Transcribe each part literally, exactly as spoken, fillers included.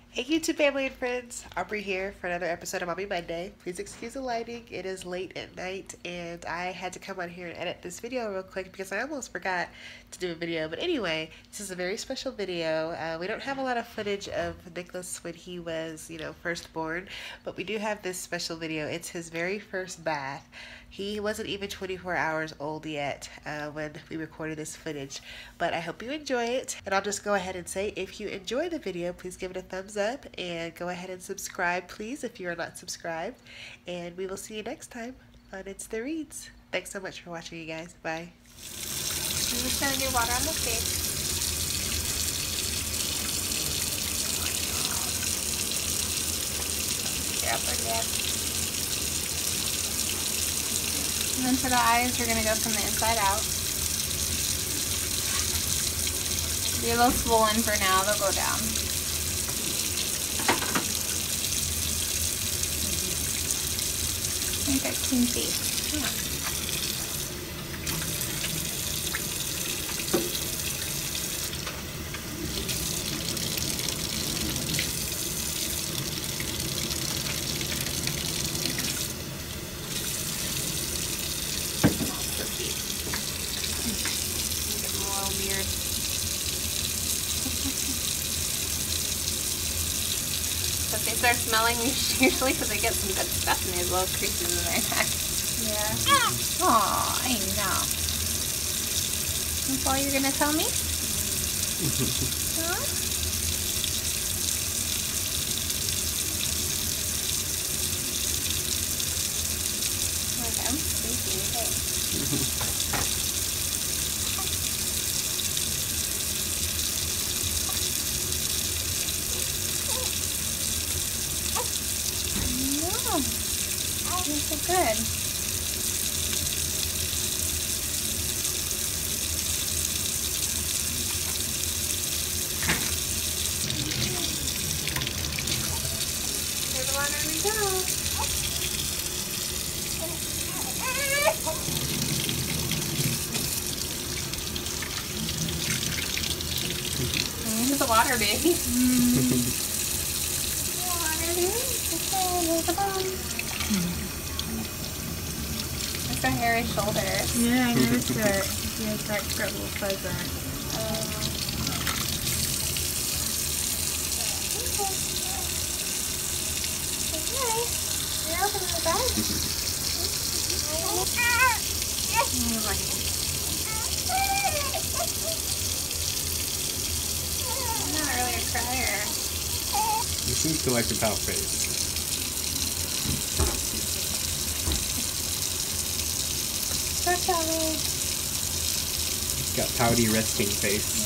Hey YouTube family and friends, Aubrie here for another episode of Mommy Monday. Please excuse the lighting, it is late at night and I had to come on here and edit this video real quick because I almost forgot to do a video. But anyway, this is a very special video. Uh, we don't have a lot of footage of Nicholas when he was, you know, first born, but we do have this special video. It's his very first bath. He wasn't even twenty-four hours old yet uh, when we recorded this footage, but I hope you enjoy it. And I'll just go ahead and say, if you enjoy the video, please give it a thumbs up and go ahead and subscribe, please, if you are not subscribed. And we will see you next time on It's the Reads. Thanks so much for watching, you guys. Bye. I'm just gonna do water on the face. Your upper lip. And then for the eyes, you're gonna go from the inside out. Be a little swollen for now, they'll go down. I think I clean face. Yeah. So if they start smelling, usually because they get some good stuff in these little creases in their neck. Yeah. Ah. Aw, I know. That's all you're gonna tell me? Huh? Okay, I'm sleepy. Hey. You're so good. Where the water we go. Here's the water, baby. Water, baby. Okay, here's the bone. It's got hairy shoulders. Yeah, I noticed that. Yeah, it's like got a little fuzz on it. Um, okay. You're opening the bag. I'm not really a crier. He seems to like the pout face. He's got pouty resting face.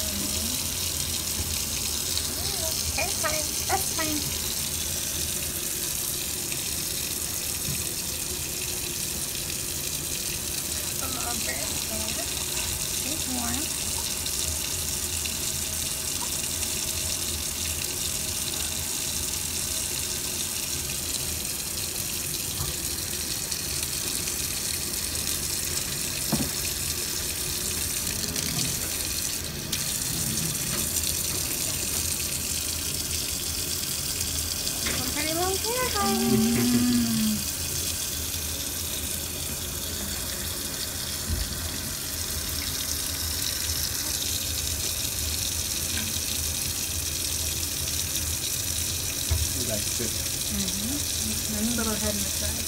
Mm-hmm. Hair time. That's fine. Come over here. He's warm. That's it. Mm-hmm. Nice little head massage.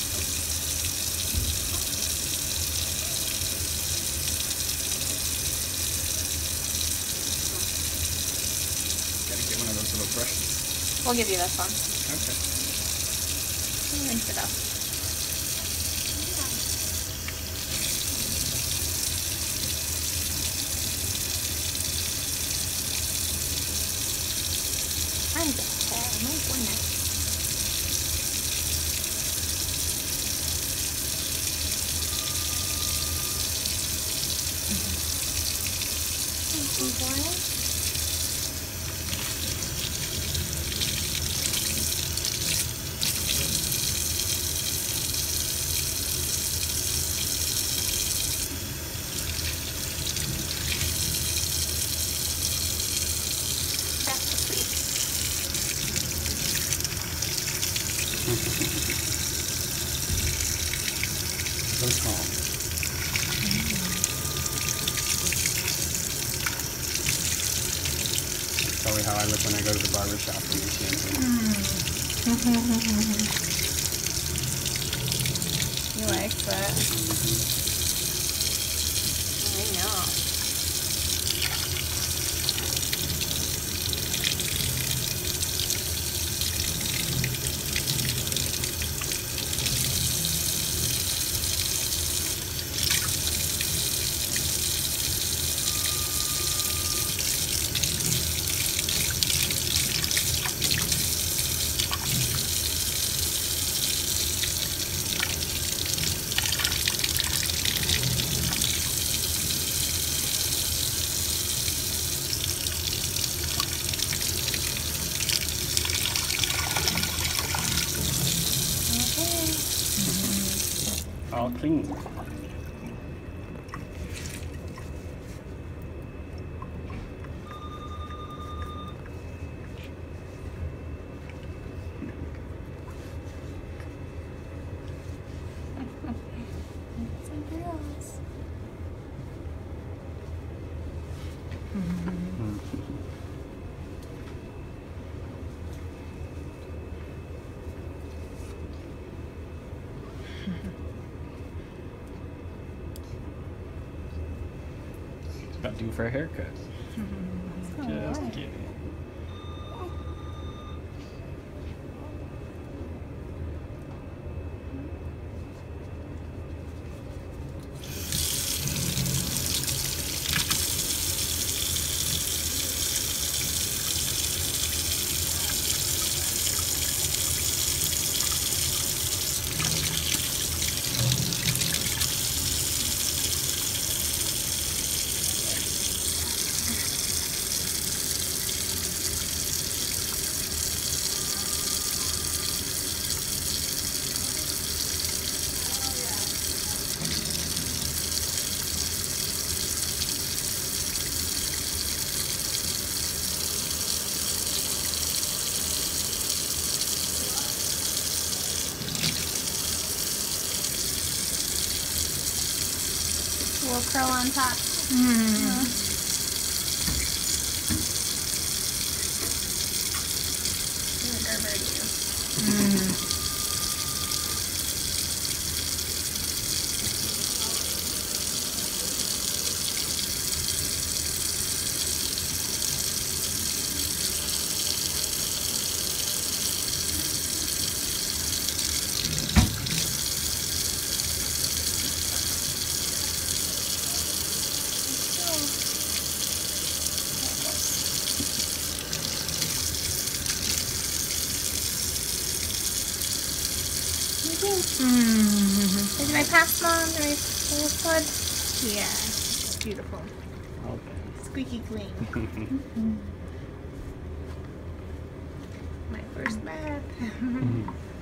Gotta get one of those little brushes. We'll give you this one. Okay. Rinse it up. Tons of hair, my goodness. Thank you, boy. That's the sweet. So calm. That's probably how I look when I go to the barber shop and make shampoo. You like that? I know. All clean. Something else. About due for a haircut. Oh, Just wow. kidding. A little curl on top. Mm. Mm. Mm. Did I pass, Mom? Did I pull this wood? Yeah, it's beautiful. Okay. Squeaky clean. My first bath.